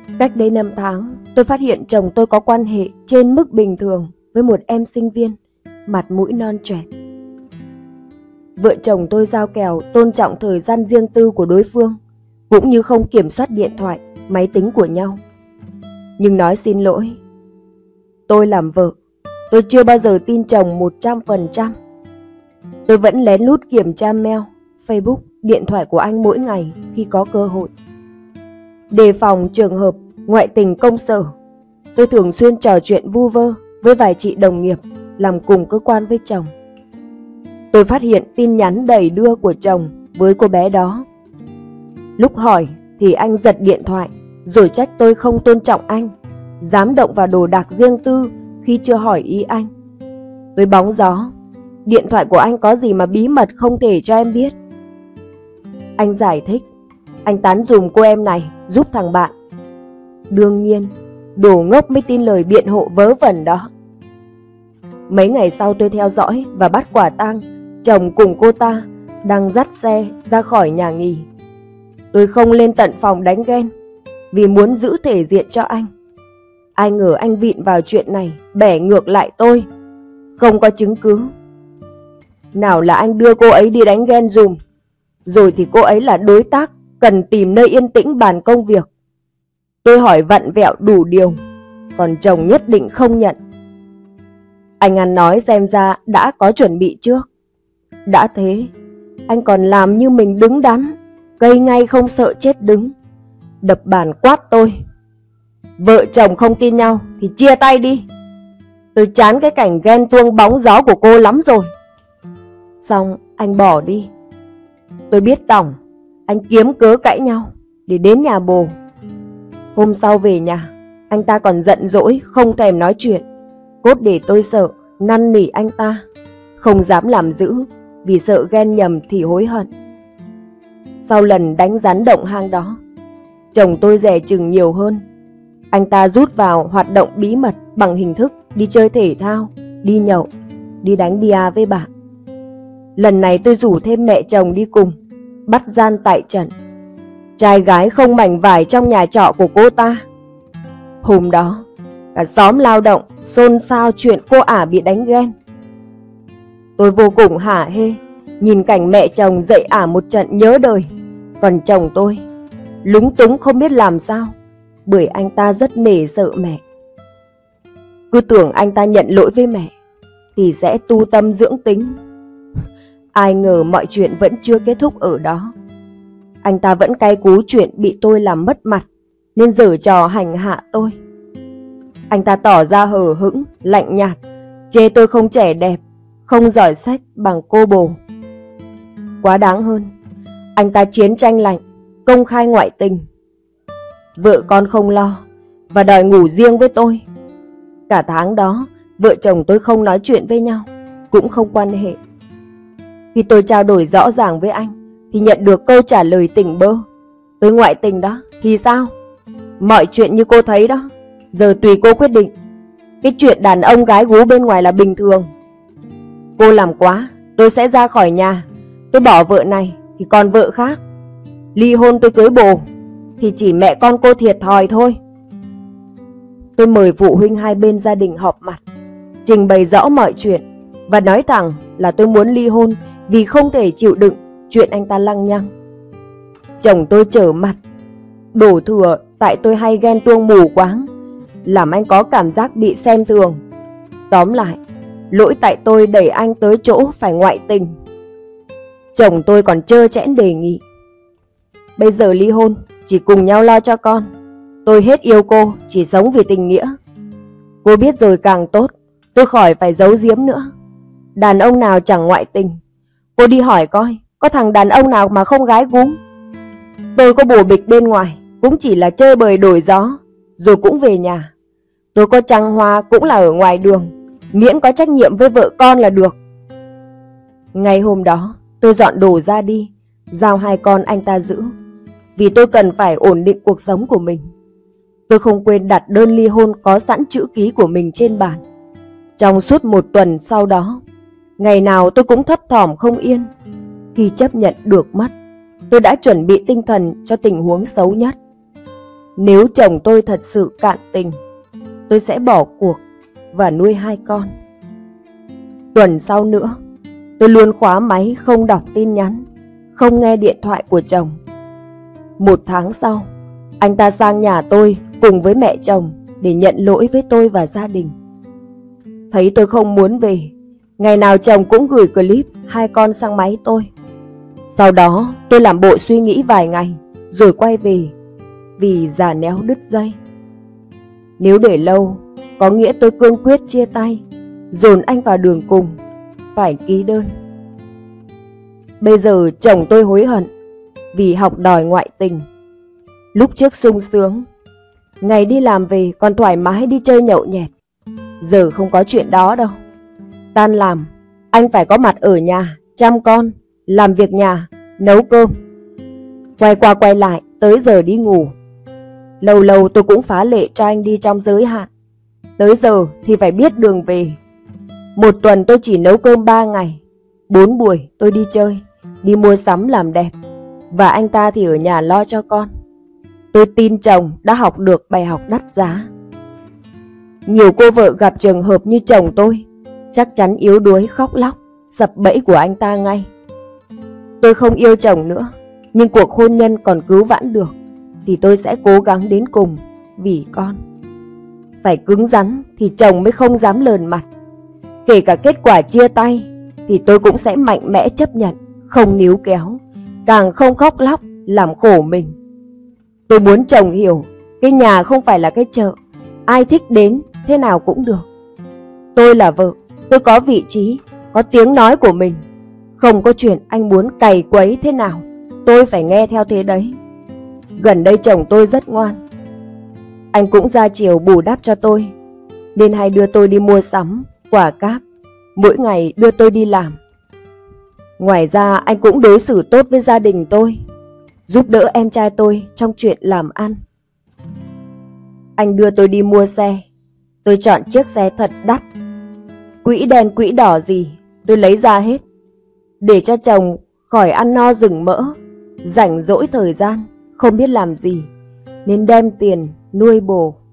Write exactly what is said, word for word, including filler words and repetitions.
Cách đây năm tháng, tôi phát hiện chồng tôi có quan hệ trên mức bình thường với một em sinh viên, mặt mũi non choẹt. Vợ chồng tôi giao kèo tôn trọng thời gian riêng tư của đối phương, cũng như không kiểm soát điện thoại, máy tính của nhau. Nhưng nói xin lỗi, tôi làm vợ, tôi chưa bao giờ tin chồng một trăm phần trăm. Tôi vẫn lén lút kiểm tra mail, Facebook, điện thoại của anh mỗi ngày khi có cơ hội. Đề phòng trường hợp ngoại tình công sở, tôi thường xuyên trò chuyện vu vơ với vài chị đồng nghiệp làm cùng cơ quan với chồng. Tôi phát hiện tin nhắn đầy đưa của chồng với cô bé đó. Lúc hỏi thì anh giật điện thoại rồi trách tôi không tôn trọng anh, dám động vào đồ đạc riêng tư khi chưa hỏi ý anh. Với bóng gió, điện thoại của anh có gì mà bí mật không thể cho em biết. Anh giải thích, anh tán dùm cô em này giúp thằng bạn. Đương nhiên, đồ ngốc mới tin lời biện hộ vớ vẩn đó. Mấy ngày sau tôi theo dõi và bắt quả tang chồng cùng cô ta đang dắt xe ra khỏi nhà nghỉ. Tôi không lên tận phòng đánh ghen vì muốn giữ thể diện cho anh. Ai ngờ anh vịn vào chuyện này bẻ ngược lại tôi, không có chứng cứ. Nào là anh đưa cô ấy đi đánh ghen dùm, rồi thì cô ấy là đối tác cần tìm nơi yên tĩnh bàn công việc. Tôi hỏi vặn vẹo đủ điều, còn chồng nhất định không nhận. Anh ăn nói xem ra đã có chuẩn bị trước. Đã thế, anh còn làm như mình đứng đắn, cây ngay không sợ chết đứng, đập bàn quát tôi. Vợ chồng không tin nhau thì chia tay đi. Tôi chán cái cảnh ghen tuông bóng gió của cô lắm rồi. Xong anh bỏ đi. Tôi biết tỏng, anh kiếm cớ cãi nhau để đến nhà bồ. Hôm sau về nhà, anh ta còn giận dỗi không thèm nói chuyện, cốt để tôi sợ, năn nỉ anh ta, không dám làm dữ vì sợ ghen nhầm thì hối hận. Sau lần đánh rắn động hang đó, chồng tôi dè chừng nhiều hơn. Anh ta rút vào hoạt động bí mật bằng hình thức đi chơi thể thao, đi nhậu, đi đánh bia với bạn. Lần này tôi rủ thêm mẹ chồng đi cùng, bắt gian tại trận. Trai gái không mảnh vải trong nhà trọ của cô ta. Hôm đó, cả xóm lao động xôn xao chuyện cô ả bị đánh ghen. Tôi vô cùng hả hê nhìn cảnh mẹ chồng dạy ả một trận nhớ đời. Còn chồng tôi lúng túng không biết làm sao, bởi anh ta rất nể sợ mẹ. Cứ tưởng anh ta nhận lỗi với mẹ thì sẽ tu tâm dưỡng tính. Ai ngờ mọi chuyện vẫn chưa kết thúc ở đó. Anh ta vẫn cay cú chuyện bị tôi làm mất mặt, nên giở trò hành hạ tôi. Anh ta tỏ ra hờ hững, lạnh nhạt, chê tôi không trẻ đẹp, không giỏi sách bằng cô bồ. Quá đáng hơn, anh ta chiến tranh lạnh, công khai ngoại tình. Vợ con không lo và đòi ngủ riêng với tôi. Cả tháng đó, vợ chồng tôi không nói chuyện với nhau, cũng không quan hệ. Khi tôi trao đổi rõ ràng với anh thì nhận được câu trả lời tỉnh bơ. Tôi ngoại tình đó thì sao? Mọi chuyện như cô thấy đó, giờ tùy cô quyết định. Cái chuyện đàn ông gái gú bên ngoài là bình thường. Cô làm quá, tôi sẽ ra khỏi nhà. Tôi bỏ vợ này thì còn vợ khác. Ly hôn tôi cưới bồ thì chỉ mẹ con cô thiệt thòi thôi. Tôi mời phụ huynh hai bên gia đình họp mặt, trình bày rõ mọi chuyện và nói thẳng là tôi muốn ly hôn vì không thể chịu đựng chuyện anh ta lăng nhăng. Chồng tôi trở mặt, đổ thừa tại tôi hay ghen tuông mù quáng, làm anh có cảm giác bị xem thường. Tóm lại, lỗi tại tôi đẩy anh tới chỗ phải ngoại tình. Chồng tôi còn trơ trẽn đề nghị, bây giờ ly hôn, chỉ cùng nhau lo cho con. Tôi hết yêu cô, chỉ sống vì tình nghĩa. Cô biết rồi càng tốt, tôi khỏi phải giấu giếm nữa. Đàn ông nào chẳng ngoại tình. Cô đi hỏi coi, có thằng đàn ông nào mà không gái gú. Tôi có bồ bịch bên ngoài, cũng chỉ là chơi bời đổi gió, rồi cũng về nhà. Tôi có trăng hoa cũng là ở ngoài đường, miễn có trách nhiệm với vợ con là được. Ngày hôm đó, tôi dọn đồ ra đi, giao hai con anh ta giữ, vì tôi cần phải ổn định cuộc sống của mình. Tôi không quên đặt đơn ly hôn có sẵn chữ ký của mình trên bàn. Trong suốt một tuần sau đó, ngày nào tôi cũng thấp thỏm không yên. Khi chấp nhận được mất, tôi đã chuẩn bị tinh thần cho tình huống xấu nhất. Nếu chồng tôi thật sự cạn tình, tôi sẽ bỏ cuộc và nuôi hai con. Tuần sau nữa, tôi luôn khóa máy, không đọc tin nhắn, không nghe điện thoại của chồng. Một tháng sau, anh ta sang nhà tôi cùng với mẹ chồng để nhận lỗi với tôi và gia đình. Thấy tôi không muốn về, ngày nào chồng cũng gửi clip hai con sang máy tôi. Sau đó tôi làm bộ suy nghĩ vài ngày rồi quay về, vì già néo đứt dây. Nếu để lâu, có nghĩa tôi cương quyết chia tay, dồn anh vào đường cùng, phải ký đơn. Bây giờ chồng tôi hối hận vì học đòi ngoại tình. Lúc trước sung sướng, ngày đi làm về còn thoải mái đi chơi nhậu nhẹt. Giờ không có chuyện đó đâu. Tan làm, anh phải có mặt ở nhà, chăm con, làm việc nhà, nấu cơm. Quay qua quay lại, tới giờ đi ngủ. Lâu lâu tôi cũng phá lệ cho anh đi trong giới hạn. Tới giờ thì phải biết đường về. Một tuần tôi chỉ nấu cơm ba ngày. Bốn buổi tôi đi chơi, đi mua sắm làm đẹp. Và anh ta thì ở nhà lo cho con. Tôi tin chồng đã học được bài học đắt giá. Nhiều cô vợ gặp trường hợp như chồng tôi, chắc chắn yếu đuối khóc lóc, sập bẫy của anh ta ngay. Tôi không yêu chồng nữa, nhưng cuộc hôn nhân còn cứu vãn được thì tôi sẽ cố gắng đến cùng vì con. Phải cứng rắn thì chồng mới không dám lờn mặt. Kể cả kết quả chia tay thì tôi cũng sẽ mạnh mẽ chấp nhận, không níu kéo, càng không khóc lóc làm khổ mình. Tôi muốn chồng hiểu, cái nhà không phải là cái chợ, ai thích đến thế nào cũng được. Tôi là vợ, tôi có vị trí, có tiếng nói của mình. Không có chuyện anh muốn cày quấy thế nào, tôi phải nghe theo thế đấy. Gần đây chồng tôi rất ngoan. Anh cũng ra chiều bù đắp cho tôi, nên hay đưa tôi đi mua sắm, quà cáp, mỗi ngày đưa tôi đi làm. Ngoài ra anh cũng đối xử tốt với gia đình tôi, giúp đỡ em trai tôi trong chuyện làm ăn. Anh đưa tôi đi mua xe, tôi chọn chiếc xe thật đắt. Quỹ đen quỹ đỏ gì tôi lấy ra hết, để cho chồng khỏi ăn no rừng mỡ. Rảnh rỗi thời gian không biết làm gì, nên đem tiền nuôi bồ.